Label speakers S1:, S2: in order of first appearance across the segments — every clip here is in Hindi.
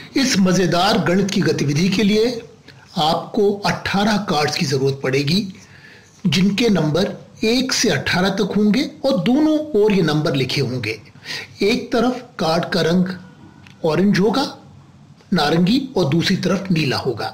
S1: इस मजेदार गणित की गतिविधि के लिए आपको 18 कार्ड्स की जरूरत पड़ेगी, जिनके नंबर 1 से 18 तक होंगे और दोनों ओर ये नंबर लिखे होंगे। एक तरफ कार्ड का रंग ऑरेंज होगा, नारंगी, और दूसरी तरफ नीला होगा।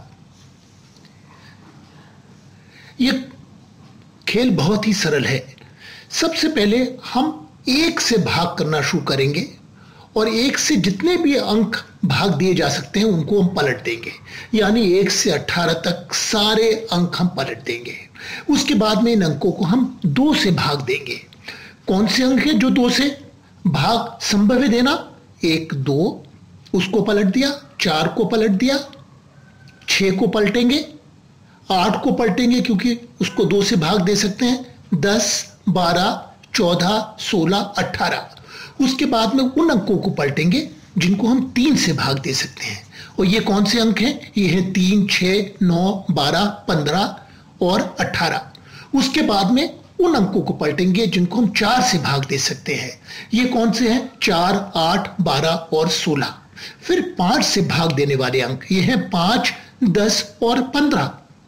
S1: यह खेल बहुत ही सरल है। सबसे पहले हम 1 से भाग करना शुरू करेंगे और 1 से जितने भी अंक भाग दिए जा सकते हैं उनको हम पलट देंगे, यानी 1 से 18 तक सारे अंक हम पलट देंगे। उसके बाद में इन अंकों को हम 2 से भाग देंगे। कौन से अंक हैं जो 2 से भाग संभव है देना? 1, 2, उसको पलट दिया, 4 को पलट दिया, 6 को पलटेंगे, 8 को पलटेंगे क्योंकि उसको 2 से भाग दे सकते हैं, 10, 12, 14, 16, 18। उसके बाद में उन अंकों को पलटेंगे जिनको हम 3 से भाग दे सकते हैं। और ये कौन से अंक हैं? ये हैं 3, 6, 9, 12, 15 और 18। उसके बाद में उन अंकों को पलटेंगे जिनको हम 4 से भाग दे सकते हैं। ये कौन से हैं? 4, 8, 12 और 16। फिर 5 से भाग देने वाले अंक ये हैं 5, 10 और 15।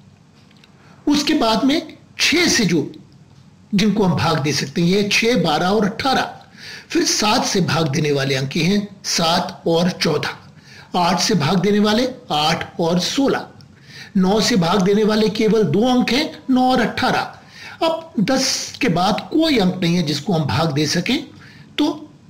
S1: उसके बाद में 6 से जिनको हम भाग दे सकते हैं ये 6, 12 और 18। फिर 7 से भाग देने वाले अंक हैं 7 और 14। 8 से भाग देने वाले 8 और 16। 9 से भाग देने वाले केवल 2 अंक हैं, 9 और 18। अब 10 के बाद कोई अंक नहीं है जिसको हम भाग दे सकें, तो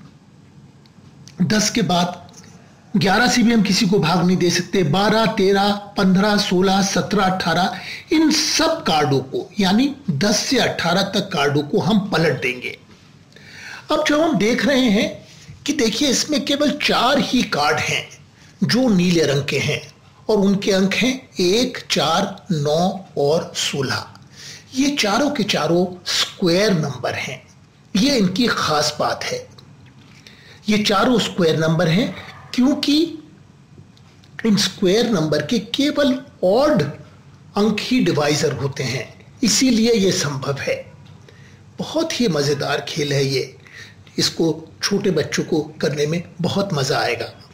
S1: 10 के बाद 11 से भी हम किसी को भाग नहीं दे सकते। 12, 13, 15, 16, 17, 18 इन सब कार्डों को, यानी 10 से 18 तक कार्डों को हम पलट देंगे। अब जब हम देख रहे हैं कि देखिए इसमें केवल 4 ही कार्ड हैं जो नीले रंग के हैं और उनके अंक हैं 1, 4, 9 और 16। ये चारों के चारों स्क्वायर नंबर हैं। ये इनकी खास बात है। ये चारों स्क्वायर नंबर हैं क्योंकि इन स्क्वायर नंबर के केवल ऑड अंक ही डिवाइजर होते हैं, इसीलिए ये संभव है। बहुत ही मजेदार खेल है ये। इसको छोटे बच्चों को करने में बहुत मजा आएगा।